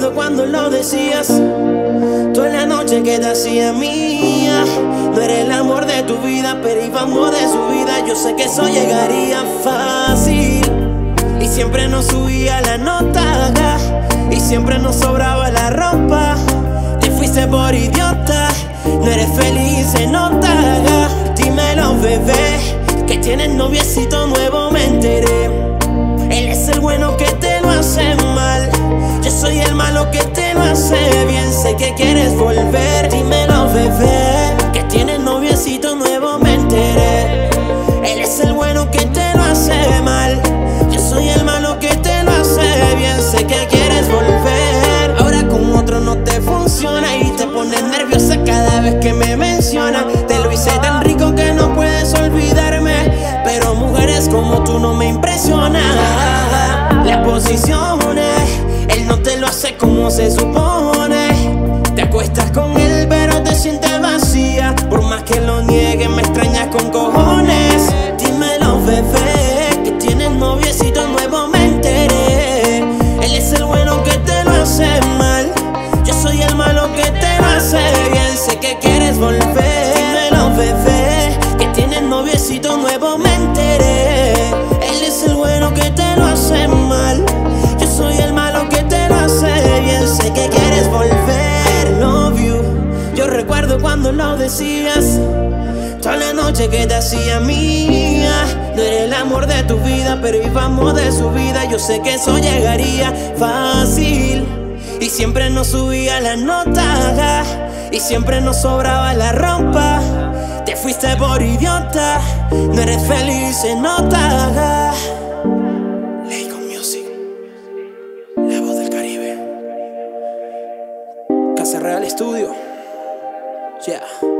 recuerdo cuando lo decías, toda la noche que te hacía mía. No era el amor de tu vida, pero íbamos de su vida. Yo sé que eso llegaría fácil, y siempre nos subía la nota, y siempre nos sobraba la ropa. Te fuiste por idiota, no eres feliz, se nota. Dímelo, bebé, que tienes noviecito nuevo, me enteré. Él es el bueno que te lo hace mal, yo soy el malo que te lo hace bien. Sé que quieres volver, dímelo, bebé, que tienes noviecito nuevo, me enteré. Él es el bueno que te lo hace mal, yo soy el malo que te lo hace bien. Sé que quieres volver, ahora con otro no te funciona y te pones nerviosa cada vez que me menciona. Te lo hice tan rico que no puedes olvidarme, pero mujeres como tú no me impresionan. Las posiciones, él no te lo hace como se supone. Te acuestas con él pero te sientes vacía, por más que lo niegues me extrañas con cojones. Dímelo, bebé, que tienes noviecito nuevo, me enteré. Él es el bueno que te lo hace mal, yo soy el malo que te lo hace bien. Sé que quieres volver, dímelo, bebé, que tienes noviecito nuevo, me enteré. Él es el bueno que te lo hace mal, yo soy el malo que te lo hace bien. Sé que quieres volver, love you. Yo recuerdo cuando lo decías, toda la noche que te hacía mía. No era el amor de tu vida, pero íbamos de su vida. Yo sé que eso llegaría fácil, y siempre nos subía la nota, y siempre nos sobraba la ropa. Te fuiste por idiota, no eres feliz, se nota. Laycon Music, la voz del Caribe, Casa Real Studio, yeah.